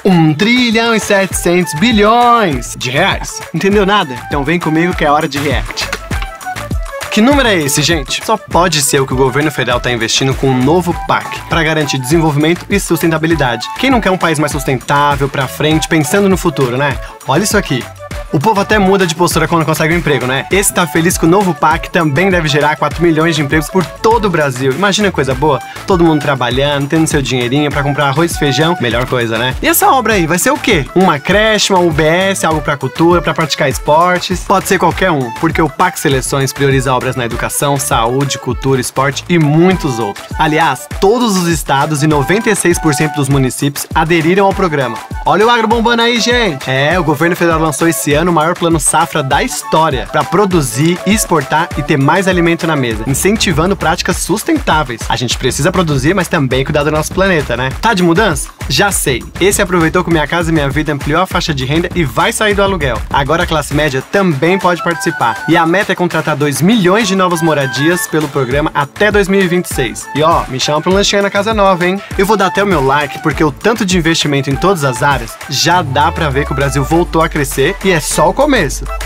1,7 trilhão de reais. Entendeu nada? Então vem comigo que é hora de react. Que número é esse, gente? Só pode ser o que o governo federal está investindo com um novo PAC para garantir desenvolvimento e sustentabilidade. Quem não quer um país mais sustentável, pra frente, pensando no futuro, né? Olha isso aqui. O povo até muda de postura quando consegue um emprego, né? Esse tá feliz que o novo PAC também deve gerar 4 milhões de empregos por todo o Brasil. Imagina coisa boa? Todo mundo trabalhando, tendo seu dinheirinho pra comprar arroz e feijão. Melhor coisa, né? E essa obra aí, vai ser o quê? Uma creche, uma UBS, algo pra cultura, pra praticar esportes? Pode ser qualquer um, porque o PAC Seleções prioriza obras na educação, saúde, cultura, esporte e muitos outros. Aliás, todos os estados e 96% dos municípios aderiram ao programa. Olha o agro bombando aí, gente! O governo federal lançou esse ano o maior plano safra da história para produzir, exportar e ter mais alimento na mesa, incentivando práticas sustentáveis. A gente precisa produzir, mas também cuidar do nosso planeta, né? Tá de mudança? Já sei. Esse aproveitou que Minha Casa Minha Vida ampliou a faixa de renda e vai sair do aluguel. Agora a classe média também pode participar. E a meta é contratar 2 milhões de novas moradias pelo programa até 2026. E ó, me chama pra um lanchinho na casa nova, hein? Eu vou dar até o meu like porque o tanto de investimento em todas as áreas já dá pra ver que o Brasil voltou a crescer e é só o começo.